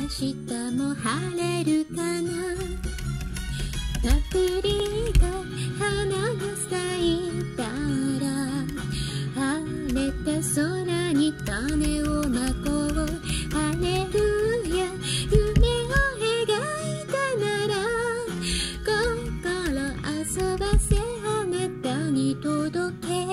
日も晴れるかな。パプリカ花が咲いたら晴れた空に種をまこう。ハレルヤ夢を描いたなら心遊ばせあなたに届け。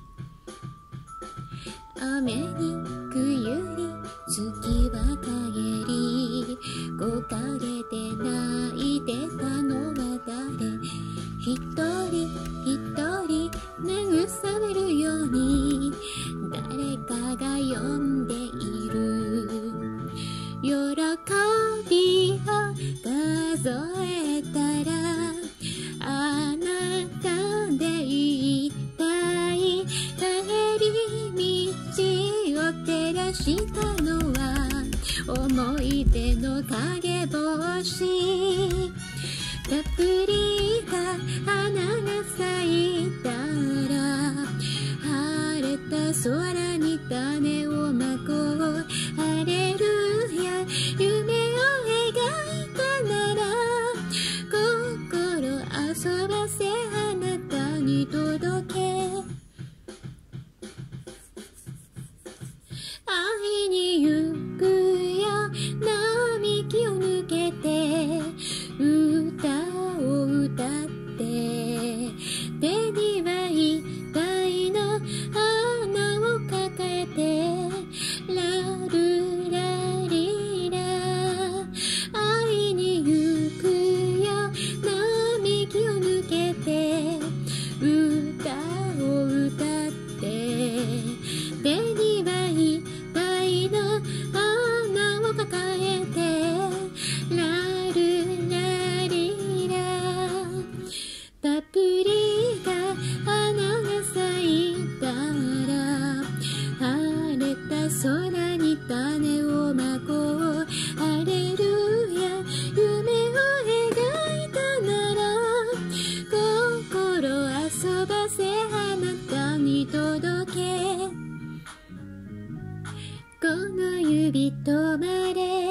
雨に冬に月は陰り木陰で泣いてたのは誰。一人一人慰めるように誰かが呼んでいる。喜びを数えたらあなたでいいたい。帰り道を照らしたのは思い出の影星。パプリカ花が咲いたら晴れた空に種をまこう。ハレルヤ夢を描いたなら心遊ばせあなたに届け。会いに行くよ並木を抜けて歌を歌って手にはいたいの花を抱えてラルラリラ。会いに行くよ並木を抜けて歌を歌って手にはいたいの花を抱えてラルラリラ。パプリカ花が咲いたら晴れた空に種をまこう。ハレルヤ夢を描いたなら心遊ばせあなたに届け。この指止まれ